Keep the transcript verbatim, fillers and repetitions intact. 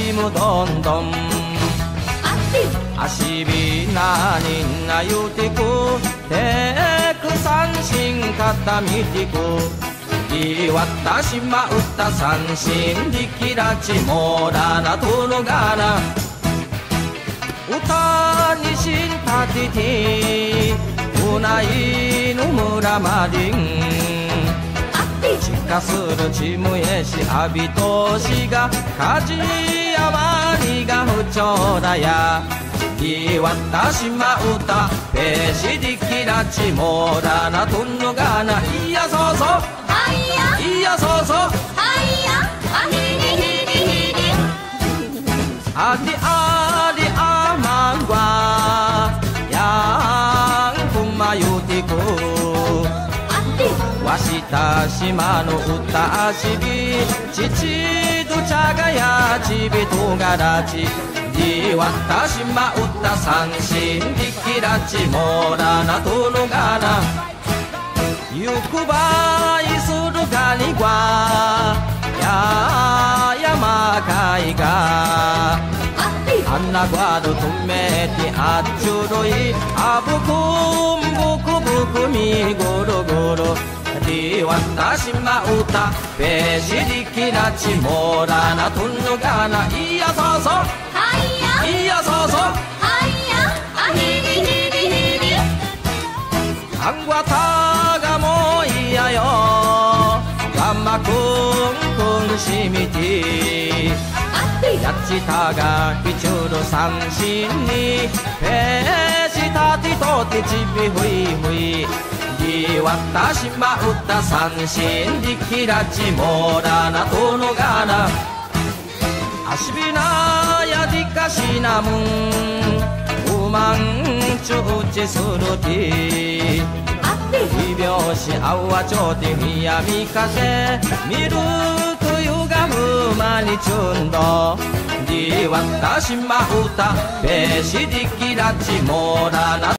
ちむどんどん足びなになゆてくてく三振肩見てく言わったしまった三振力らちもらなとのがな歌にしんたててうないの村までんちかするちむえしあびとしがかじやまりが不調だや言わったしまったペシディキラチモラナトンのがないやそうそういやそうそうありありあまんわやんくまゆてくわした島の歌あしび父と茶がやちびとがらちじわったしまった三振力らちもらなとのがなゆくばいするがにわややまかいがあんなわどとめてあっちゅるいあぶくんぶくぶくみごろごろじわったしまったべし力らちもらなとのがないやそうそういやそうそうあんわたがもいやよがんまくんくんしみてやっちたがひちゅる三振にぺしたてとてちびふいふいじわったしまった三振力らちもらなとのがなあしびなやじかしなむんうまんちゅうちするていびょうしあわちょうてみやみかせみるとゆがふまにちゅんどじわったしまったべしりきらちもらな